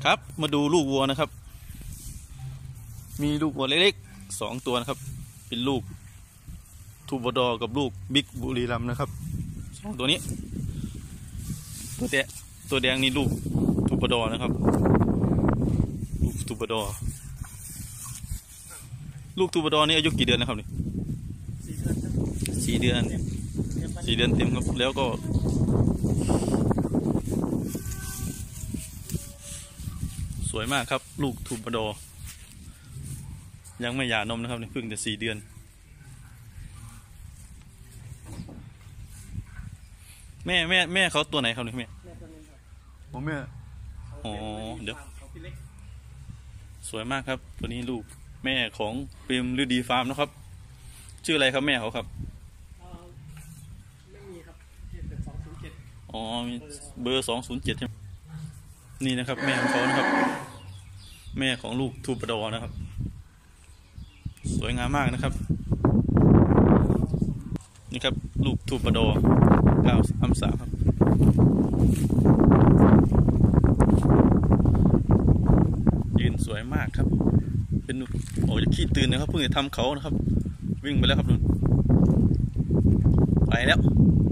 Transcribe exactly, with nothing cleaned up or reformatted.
ครับมาดูลูกวัวนะครับมีลูกวัวเล็กๆสองตัวนะครับเป็นลูกทูบอดอกับลูกบิ๊กบุรีรัมย์นะครับสองตัวนี้ตัวแดงตัวแดงนี่ลูกทูบอดอนะครับลูกทูบอดอลูกทูบอดอนี่อายุกี่เดือนนะครับนี่สี่เดือนสี่เดือนเต็มครับแล้วก็สวยมากครับลูกทูบอดอยังไม่หย่านมนะครับนี่เพิ่งจะสี่เดือนแม่แม่แม่เขาตัวไหนครับนี่แม่ผมแม่อ๋อเดี๋ยวสวยมากครับตัวนี้ลูกแม่ของเปรมฤดีฟาร์มนะครับชื่ออะไรครับแม่เขาครับไม่มีครับเป็นสองศูนย์เจ็ดอ๋อมีเบอร์สองศูนย์เจ็ดใช่ไหมนี่นะครับแม่ของเขานะครับแม่ของลูกทูบอดอนะครับสวยงามมากนะครับนี่ครับลูกทูบอดอเก้าสามสามครับยืนสวยมากครับเป็นโอ้ยขี้ตื่นนะครับเพิ่งจะทำเขานะครับวิ่งไปแล้วครับนุ่นไปแล้ว